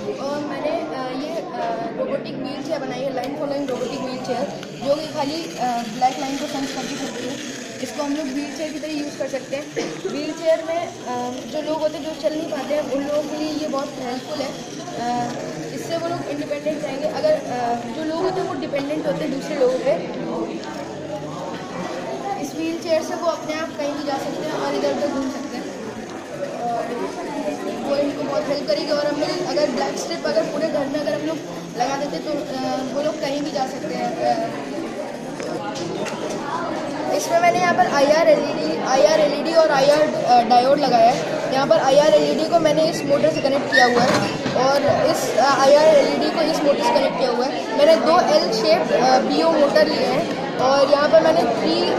और मैंने ये रोबोटिक व्हील चेयर बनाई है, line following robotic wheelchair, जो कि खाली ब्लैक लाइन को सेंस करके चलती है। इसको हम लोग व्हील चेयर की तरह यूज़ कर सकते हैं। व्हील चेयर में जो लोग होते हैं जो चल नहीं पाते हैं, उन लोगों के लिए ये बहुत हेल्पफुल है। इससे वो लोग इंडिपेंडेंट रहेंगे। अगर जो लोग होते हैं वो डिपेंडेंट होते हैं दूसरे लोगों पे, इस व्हील चेयर से वो अपने आप कहीं भी जा सकते हैं और इधर उधर घूम सकते हैं। वो इनको बहुत हेल्प करेगी। और हम लोग अगर ब्लैक स्ट्रिप अगर पूरे घर में अगर हम लोग लगा देते तो वो लोग कहीं भी जा सकते हैं। इसमें मैंने यहाँ पर IR LED और IR डायोड लगाया है। यहाँ पर IR LED को मैंने इस मोटर से कनेक्ट किया हुआ है और इस IR LED को इस मोटर से कनेक्ट किया हुआ है। मैंने 2 L शेप BO मोटर लिए हैं और यहाँ पर मैंने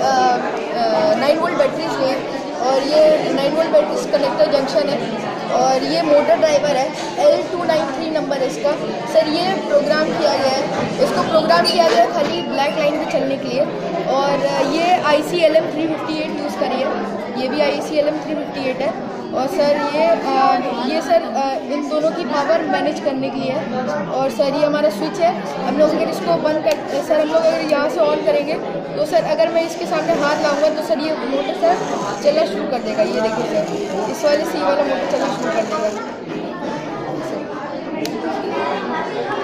9 वोल्ट बैटरीज लिए हैं और ये 9 वोल्ट बैटरीज कनेक्टर जंक्शन है और ये मोटर ड्राइवर है। L293 नंबर है इसका। सर ये प्रोग्राम किया गया है, इसको प्रोग्राम किया गया है खाली ब्लैक लाइन पे चलने के लिए। और ये ICLM 358 यूज़ करी है, ये भी ICLM 358 है। और सर ये सर इन दोनों की पावर मैनेज करने के लिए है। और सर ये हमारा स्विच है। हम लोग अगर इसको बंद कर सर हम लोग अगर यहाँ से ऑन करेंगे तो सर अगर मैं इसके सामने हाथ लाऊंगा तो सर ये मोटर सर चलना शुरू कर देगा। ये देखिए सर, इस वाले C वाला मोटर चलना शुरू कर देगा।